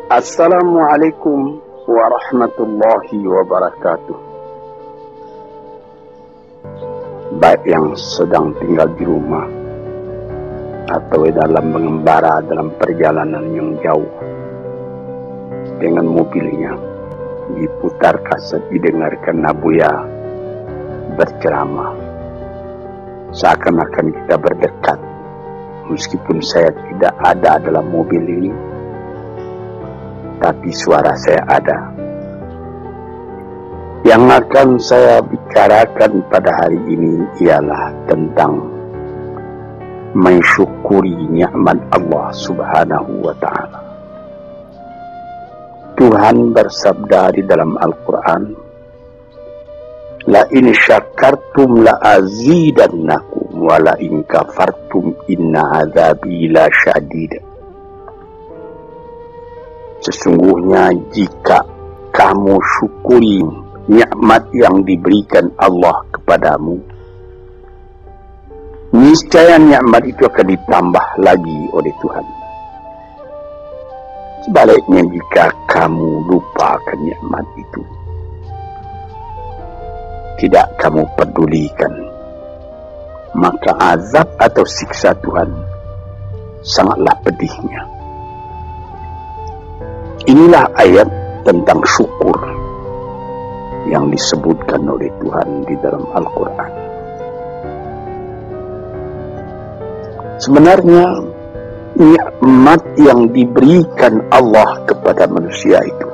Assalamualaikum warahmatullahi wabarakatuh. Baik yang sedang tinggal di rumah atau dalam mengembara dalam perjalanan yang jauh dengan mobilnya, diputar kaset, didengarkan Nabuya berceramah, seakan-akan kita berdekat meskipun saya tidak ada dalam mobil ini, tapi suara saya ada. Yang akan saya bicarakan pada hari ini ialah tentang mensyukuri nikmat Allah Subhanahu wa Ta'ala. Tuhan bersabda di dalam Al-Quran, la in syakartum la azidannakum wa la in kafartum inna azabi la syadid. Sesungguhnya jika kamu syukuri nikmat yang diberikan Allah kepadamu, niscaya nikmat itu akan ditambah lagi oleh Tuhan. Sebaliknya jika kamu lupakan nikmat itu, tidak kamu pedulikan, maka azab atau siksa Tuhan sangatlah pedihnya. Inilah ayat tentang syukur yang disebutkan oleh Tuhan di dalam Al-Quran. Sebenarnya nikmat yang diberikan Allah kepada manusia itu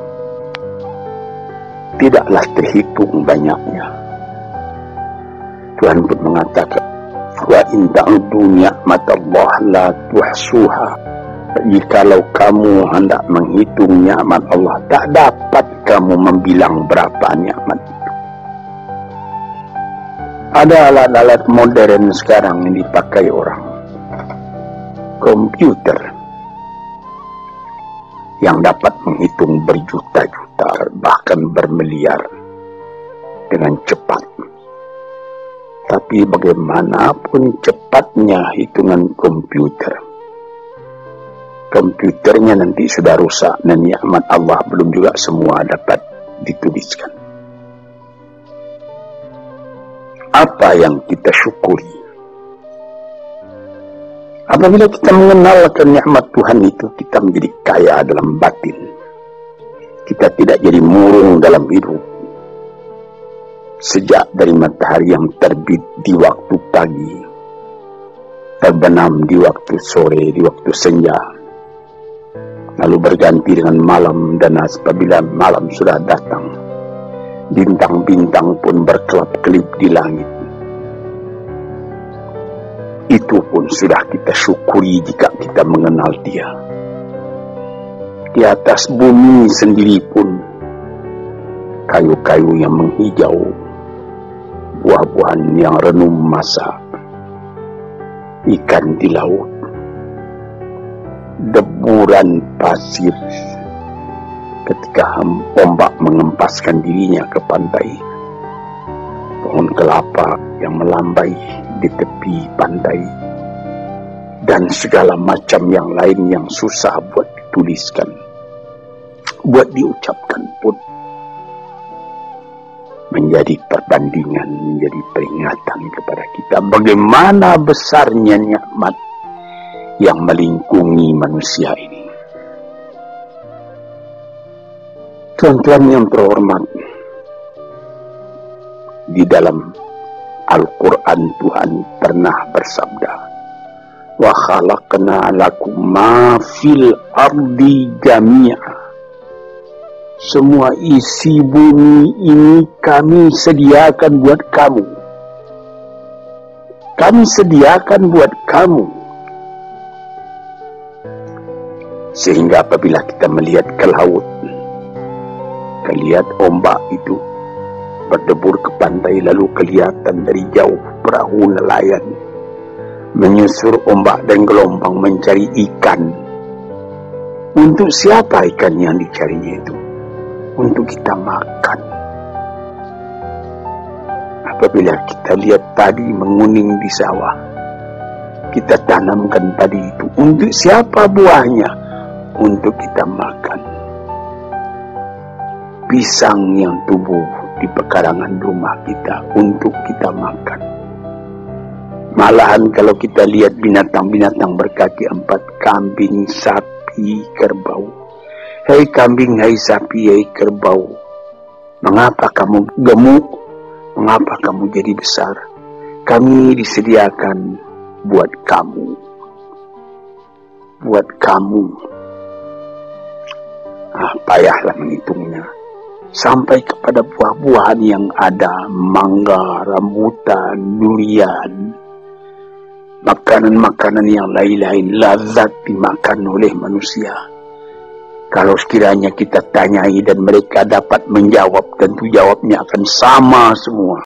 tidaklah terhitung banyaknya. Tuhan pun mengatakan, wa in ta'uddu ni'matallah la tuhsuha. Jikalau kamu hendak menghitung nikmat Allah, tak dapat kamu membilang berapa nikmat itu. Ada alat-alat modern sekarang yang dipakai orang, komputer, yang dapat menghitung berjuta-juta, bahkan bermiliar dengan cepat. Tapi bagaimanapun cepatnya hitungan komputernya nanti sudah rusak dan nikmat Allah belum juga semua dapat dituliskan. Apa yang kita syukuri? Apabila kita mengenalkan nikmat Tuhan itu, kita menjadi kaya dalam batin. Kita tidak jadi murung dalam hidup. Sejak dari matahari yang terbit di waktu pagi, terbenam di waktu sore, di waktu senja, lalu berganti dengan malam, dan apabila malam sudah datang, bintang-bintang pun berkelap-kelip di langit. Itu pun sudah kita syukuri jika kita mengenal Dia. Di atas bumi sendiri pun, kayu-kayu yang menghijau, buah-buahan yang renum masak, ikan di laut, deburan pasir ketika ombak mengempaskan dirinya ke pantai, pohon kelapa yang melambai di tepi pantai, dan segala macam yang lain yang susah buat dituliskan, buat diucapkan pun menjadi perbandingan, menjadi peringatan kepada kita bagaimana besarnya nikmat yang melingkungi manusia ini. Tuan-tuan yang terhormat, di dalam Al-Quran Tuhan pernah bersabda, wa khalaqna lakum ma fil ardi jami'a. Semua isi bumi ini kami sediakan buat kamu. Kami sediakan buat kamu. Sehingga apabila kita melihat ke laut, kita lihat ombak itu berdebur ke pantai, lalu kelihatan dari jauh perahu nelayan menyusur ombak dan gelombang mencari ikan. Untuk siapa ikan yang dicarinya itu? Untuk kita makan. Apabila kita lihat padi menguning di sawah, kita tanamkan padi itu. Untuk siapa buahnya? Untuk kita makan. pisang yang tumbuh di pekarangan rumah kita untuk kita makan. Malahan kalau kita lihat binatang-binatang berkaki 4, kambing, sapi, kerbau. Hei kambing, hei sapi, hei kerbau, mengapa kamu gemuk? Mengapa kamu jadi besar? Kami disediakan buat kamu. Buat kamu. Payahlah menghitungnya. Sampai kepada buah-buahan yang ada, mangga, rambutan, durian, makanan-makanan yang lain-lain lazat dimakan oleh manusia. Kalau sekiranya kita tanyai dan mereka dapat menjawab, tentu jawabnya akan sama semua.